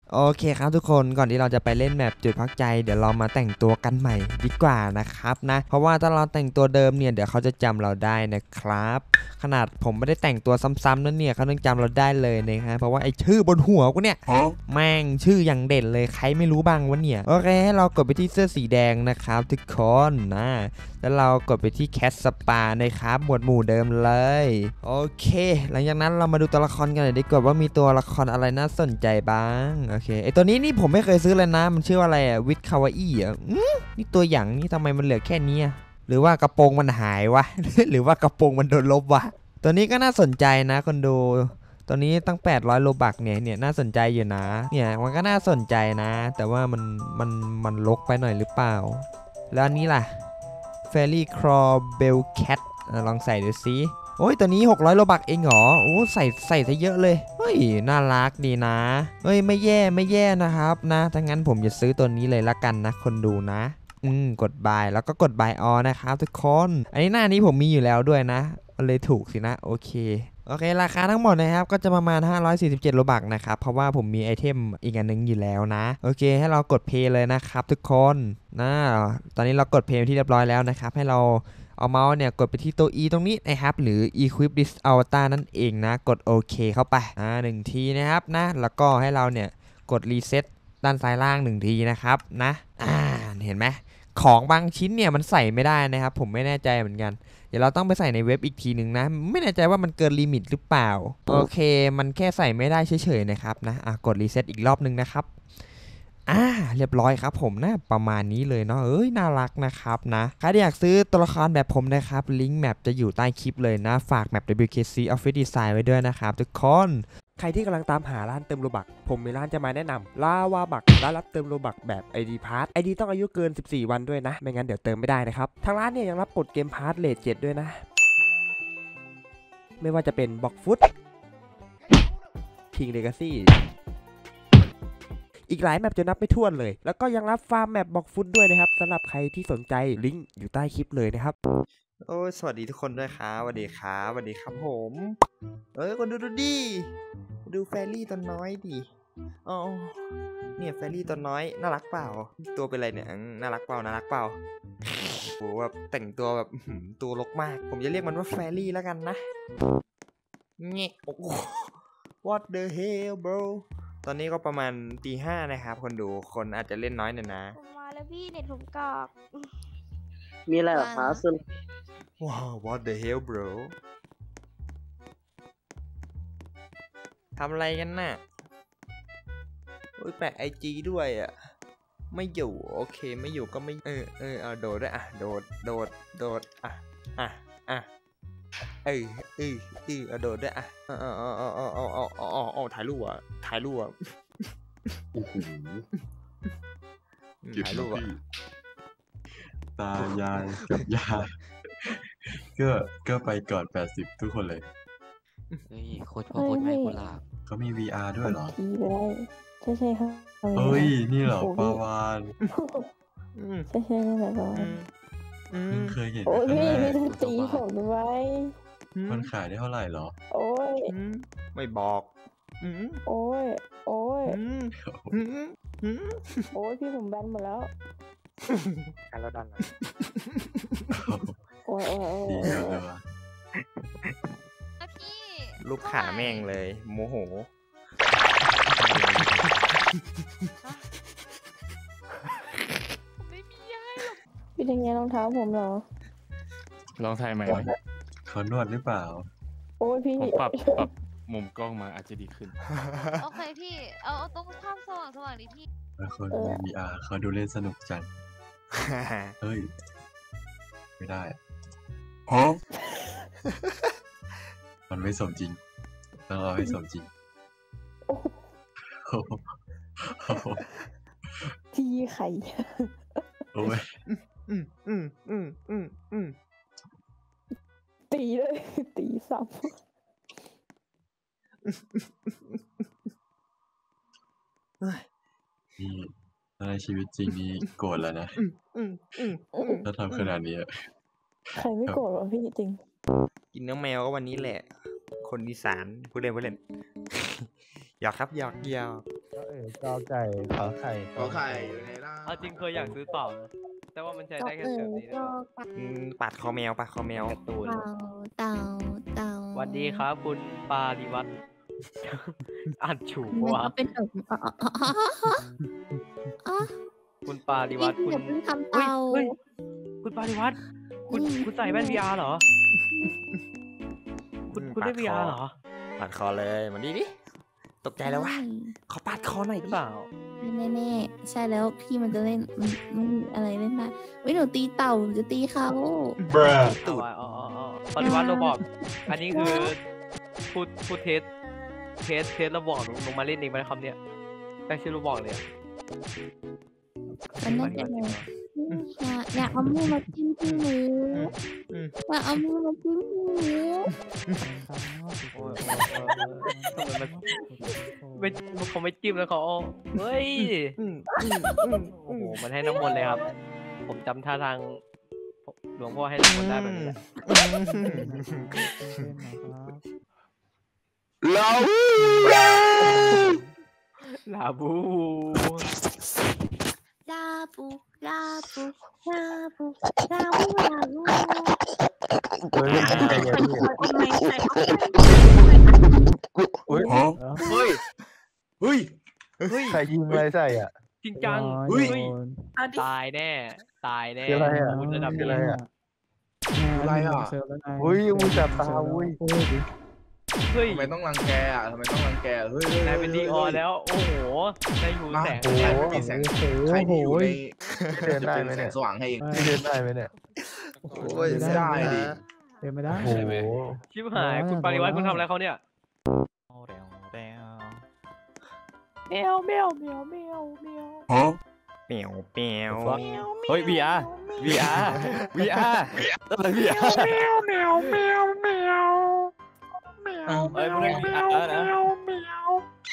โอเคครับทุกคนก่อนที่เราจะไปเล่นแมปจุดพักใจเดี๋ยวเรามาแต่งตัวกันใหม่ดีกว่านะครับนะเพราะว่าถ้าเราแต่งตัวเดิมเนี่ยเดี๋ยวเขาจะจำเราได้นะครับขนาดผมไม่ได้แต่งตัวซ้ำๆนั่นเนี่ยเขาต้องจำเราได้เลยนะฮะเพราะว่าไอ้ชื่อบนหัวกูเนี่ยแม่งชื่ออย่างเด่นเลยใครไม่รู้บ้างวะเนี่ยโอเคให้เรากดไปที่เสื้อสีแดงนะครับทุกคนนะแล้วเรากดไปที่แคสสปานะครับหมวดหมู่เดิมเลยโอเคหลังจากนั้นเรามาดูตัวละครกันหน่อยดีกว่าว่ามีตัวละครอะไรน่าสนใจบ้างโอเคไอตัวนี้นี่ผมไม่เคยซื้อเลยนะมันชื่อว่าอะไรอะวิดคาวาอี้อ่ะนี่ตัวอย่างนี่ทำไมมันเหลือแค่นี้หรือว่ากระโปรงมันหายวะ หรือว่ากระโปรงมันโดนลบวะตัวนี้ก็น่าสนใจนะคนดูตัวนี้ตั้ง800โลบักเนี่ยน่าสนใจอยู่นะเนี่ยมันก็น่าสนใจนะแต่ว่ามันลกไปหน่อยหรือเปล่าแล้วอันนี้ล่ะ Fairy Claw Bell Cat ลองใส่ดูซิโอ้ยตัวนี้600โลบักเองเหรอโอ้ใส่ซะเยอะเลยเฮ้ยน่ารักดีนะเฮ้ยไม่แย่นะครับนะถ้างั้นผมจะซื้อตัวนี้เลยละกันนะคนดูนะกดบายแล้วก็กดบายออนะครับทุกคนอันนี้หน้านี้ผมมีอยู่แล้วด้วยนะเลยถูกสินะโอเคราคาทั้งหมดนะครับก็จะประมาณ547โลบักนะครับเพราะว่าผมมีไอเทมอีกอันนึงอยู่แล้วนะโอเคให้เรากดเพย์เลยนะครับทุกคนนะตอนนี้เรากดเพย์ที่เรียบร้อยแล้วนะครับให้เราเอาเมาส์เนี่ยกดไปที่ตัว E ตรงนี้นะครับหรือ Equip this avatar นั่นเองนะกดโอเคเข้าไป1ทีนะครับนะแล้วก็ให้เราเนี่ยกดรีเซ็ตด้านซ้ายล่าง1ทีนะครับนะเห็นไหมของบางชิ้นเนี่ยมันใส่ไม่ได้นะครับผมไม่แน่ใจเหมือนกันเดี๋ยวเราต้องไปใส่ในเว็บอีกทีหนึ่งนะไม่แน่ใจว่ามันเกินลิมิตหรือเปล่าโอเคมันแค่ใส่ไม่ได้เฉยๆนะครับนะกดรีเซ็ตอีกรอบนึงนะครับเรียบร้อยครับผมนะประมาณนี้เลยเนาะน่ารักนะครับนะใครที่อยากซื้อตัวละครแบบผมนะครับลิงก์แมปจะอยู่ใต้คลิปเลยนะฝากแมป WKC Office Design ไว้ด้วยนะครับทุกคนใครที่กำลังตามหาร้านเติมโลบักผมมีร้านจะมาแนะนำลาวาบักร้านรับเติมโลบักแบบ ID Pass ID ต้องอายุเกิน14วันด้วยนะไม่งั้นเดี๋ยวเติมไม่ได้นะครับทางร้านเนี่ยยังรับกดเกมพาร์ทเลท7ด้วยนะไม่ว่าจะเป็นบ็อกฟุตคิงเลกาซี่อีกหลายแมปจะนับไม่ถ้วนเลยแล้วก็ยังรับฟาร์มแมปบ็อกฟุตด้วยนะครับสำหรับใครที่สนใจลิงก์อยู่ใต้คลิปเลยนะครับโอ้ยสวัสดีทุกคนด้วยครับสวัสดีครับผมคนดูดิดูแฟรี่ตัวน้อยดิอ๋อเนี่ยแฟรี่ตัวน้อยน่ารักเปล่าตัวเป็นอะไรเนี่ยน่ารักเปล่าโหแบบแต่งตัวแบบตัวรกมากผมจะเรียกมันว่าแฟรี่แล้วกันนะเงี้ยโอ้ what the hell bro ตอนนี้ก็ประมาณตี 5นะครับคนดูคนอาจจะเล่นน้อยหน่อยนะผมมาแล้วพี่เน็ตผมกากมีอะไรหรอครับซุนว้าว what the hell bro ทำอะไรกันน่ะแปะ IG ด้วยอ่ะไม่อยู่โอเคไม่อยู่ก็ไม่เอาโดดด้วยโดดเอาโดดด้วยถ่ายรูปอ่ะถ่ายรูปตายายกับยายก็ไปก่อน80ทุกคนเลยเฮ้ยโคตรพ่อโคตรแม่โคตรลาบเขามี VR ด้วยเหรอทีไปได้ใช่ครับเฮ้ยนี่เหรอปาวานใช่นั่นแหละครับเคยเห็นโอ้ยพี่ไม่ต้องตีผมไว้มันขายได้เท่าไหร่เหรอโอ้ยไม่บอกโอ้ยโอ้ยพี่ผมแบนหมดแล้วการเราดันโอ้ยดีเลยวะลูกขาแม่งเลยโมโหพี่ยังไงรองเท้าผมเหรอลองถ่ายใหม่ไหมเขานวดหรือเปล่าโอ้ยพี่ผมปรับมุมกล้องมาอาจจะดีขึ้นโอเคพี่เอาตรงภาพสว่างดิพี่คนมี VR เขาดูเล่นสนุกจังเฮ้ยไม่ได้มันไม่สมจริงต้องเอาให้สมจริงที่ไข่โอ้ยตีเลยตีซ้ำนี่ในชีวิตจริงนี่โกรธแล้วนะถ้าทำขนาดนี้ใครไม่โกรธหรอพี่จริงกินเนื้อแมวก็วันนี้แหละคนอีสานผู้เล่นหยอกครับหยอกกอไก่ขอไข่ขอไข่อยู่ในร่างเอาจริงเคยอยากซื้อต่อนะแต่ว่ามันใช้ได้แค่แบบนี้นะปัดคอแมวปัดคอแมวการ์ตูนเต่าสวัสดีครับคุณปาริวัตร อ่านถูกมันวะก็เป็นคุณปาริวัตรคุณอย่าเพิ่งทำเฮ้ยเต่าเฮ้ยคุณปาริวัตรคุณใส่แว่น VR เหรอ คุณได้ VR เหรอปัดคอเลยมันดีดิตกใจแล้ววะขอปัดคอหน่อยหรืดิอเปล่าแน่ๆใช่แล้วพี่มันจะเล่นมันไม่มีอะไรเล่นได้หนูตีเต่าจะตีเขาเอาว่ะอ๋อปาริวัตรเราบอก อันนี้คือพูดเทสเราบอกลงมาเล่นเองไหมครับเนี่ยตั้งชื่อเราบอกเลยอะมันน่าจะเลยอย่าเอามือมาจิ้มที่หนูอย่าเอามือมาจิ้มที่หนูโอ้ยทำไมมันไม่เขาไม่จิ้มแล้วเขาเอาเฮ้ยโอ้โหมันให้น้ำมนต์เลยครับ ผมจำท่าทางหลวงพ่อให้น้ำมนต์ได้แบบนี้แหละลาบูลาบูลาบูลาบูลาบูลาบูลาบูเฮ้ยใจเย็นพี่เฮ้ยเฮ้ยเฮ้ยใครยิงอะไรใส่อ่ะจริงจังเฮ้ยตายแน่ตายแน่คืออะไรอ่ะคุณระดับคือนี้อะไรอ่ะอะไรอ่ะอุ้ยมูจับตาอุ้ยเฮ้ยทำไมต้องรังแกอ่ะทำไมต้องรังแกเฮ้ยนายเป็นดีออแล้ว โอ้โหนายอยู่แสงใครไม่มีแสงใครที่อยู่ในเดินได้ไหมแสเนี่ยงสว่างให้เองเดินได้ไหมเนี่ยโอ้ยไม่ได้ดิเดินไม่ได้โอ้โหชิบหายคุณปาริวัตรคุณทำอะไรเขาเนี่ยแมวแมวแมวแมวแมวเปียวเปียวเฮ้ย VR VR อะไร VR แมวแมวแมวแมวแมวเฮ้ยมึงเล่น VR นะแมวแมว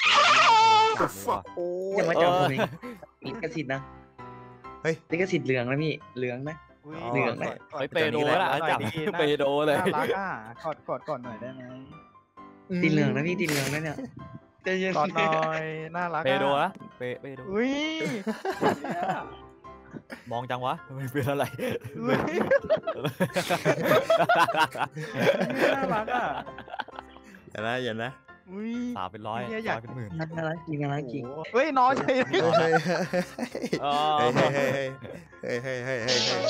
อย่ามาจับผมเองลิขสิทธิ์นะเฮ้ยลิขสิทธิ์เหลืองนะพี่เหลืองนะเหลืองนะเฮ้ยเปโดละจับเปโดเลยน่ารักอ่ะกอดหน่อยได้ไหมติดเหลืองนะพี่ติดเหลืองนะเนี่ยใจเย็นกอดหน่อยน่ารักเปโดละเปโดอุ้ยมองจังวะมันเป็นอะไรน่ารักอ่ะอย่านะอุ้ยสาวเป็นร้อยเนี่ยอยากเป็นหมื่นน่ารักจริงน่ารักจริงเฮ้ยน้อยใช่ไหมเฮ้ยอ๋อเฮ้ยเฮ้ยเฮ้ยเฮ้ยเฮ้ยเฮ้ย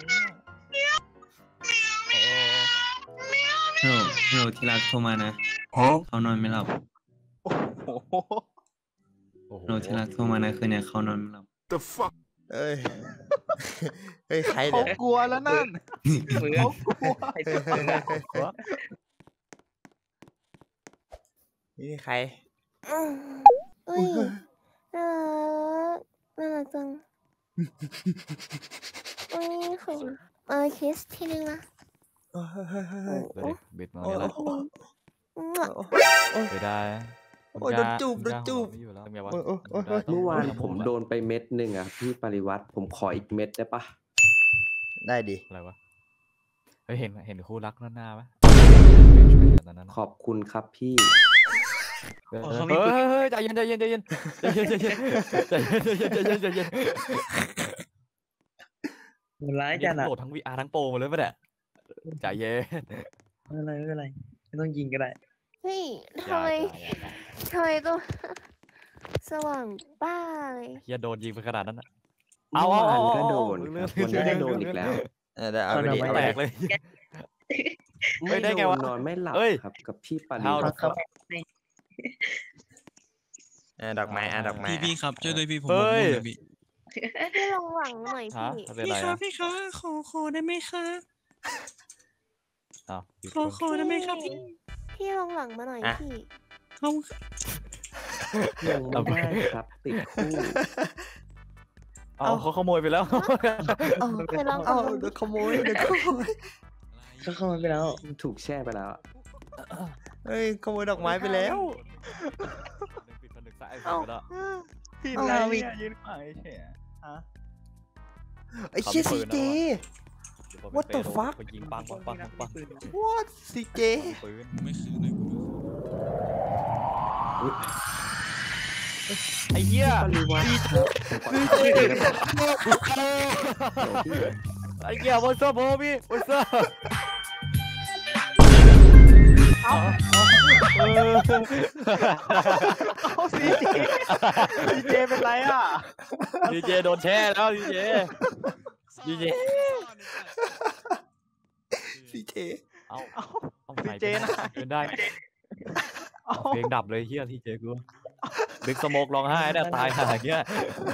ฮัลโหลที่รักโทรมานะเขานอนไม่หลับโอ้โหฮัลโหลที่รักโทรมานะคืนนี้เขานอนไม่หลับเอ้ยเฮ้ยใครเขาเนี่ยกลัวแล้วนั่นมือเขากลัวนี่ใครอุ้ยน่ารักจังอุ้ยของคิสทีนึงนะบิดมาเนี่ยละไม่ได้โอ้ยโดนจูบไม่อยู่แล้วไงวะเมื่อวานผมโดนไปเม็ดหนึ่งอ่ะพี่ปริวัติผมขออีกเม็ดได้ปะได้ดิอะไรวะเฮ้ยเห็นคู่รักหน้าไหมขอบคุณครับพี่เฮ้ยใจเย็นใจเย็นใจเย็นใจเย็นใจเย็นใจเย็นใจเย็นใจเย็นใจเย็นมันร้ายจังอ่ะโหลดทั้ง VR ทั้งโปรมาเลยปะเนี่ยใจเย็นไม่เป็นไรไม่ต้องยิงก็ได้เฮ้ยทำไมตัวสว่างป้าเลยอย่าโดนยิงไปขนาดนั้นนะเมื่อวานก็โดนครับวันนี้ก็โดนอีกแล้วได้เอาไปดิแตกเลยไม่ได้โดไงนวะนอนไม่หลับเอ้ยครับกับพี่ปริเอาวัติครับดอกไม้ดอกไม้พี่ครับช่วยด้วยพี่ผมเฮ้ยพี่ลองหวังหน่อยฮะพี่เป็นไรนะพี่คะขอได้ไหมคะอ้าวขอได้ไหมครับพี่พี่ลองหลังมาหน่อยพี่เขายังไม่ได้ครับติดคู่เอาเขาขโมยไปแล้วอ๋อเคยลองเอาเดี๋ยวขโมยก็เข้ามาไปแล้วถูกแช่ไปแล้วอะเฮ้ยขโมยดอกไม้ไปแล้วปิดผนึกสายไปแล้วผิดอะไรเนี่ยยืนขวางเฉยฮะไอ้เชี่ยซีเจ What the fuck ยิงปังปังปังปัง what ซีเจปืนไม่คืนเลยไอ้เหี้ยปริวัติครับผมขอชื่อได้ไหมไอ้เหี้ยวันเซอร์โบพี่วันเซอร์เอาซีเจเป็นไรอ่ะดีเจโดนแช่แล้วดีเจซีเจเอาซีเจนะเป็นได้เพลงดับเลยเฮียทีเจกูบิ๊กสโมกร้องไห้เนี่ยตายขนาดเงี้ย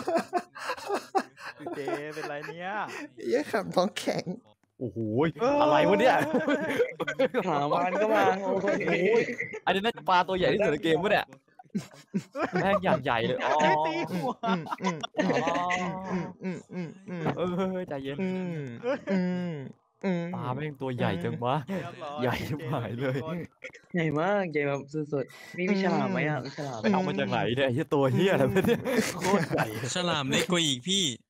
ซีเจเป็นไรเนี่ยเยี่ยขำท้องแข็งโอ้โหอะไรวะเนี่ยหาวันก็มาโอ้โหอันนี้น่าจะปลาตัวใหญ่ที่สุดในเกมวะเนี่ยแม่งอย่างใหญ่เลยอ๋อตีหัวใจเย็นปลาแม่งตัวใหญ่จังวะใหญ่หายเลยใหญ่มากใหญ่แบบสุดๆมีฉลามไหมอ่ะมีฉลามไปเอามาจากไหนเนี่ยไอ้ตัวเฮียอะไรเนี่ยโคตรใหญ่ฉลามเล็กกว่าอีกพี่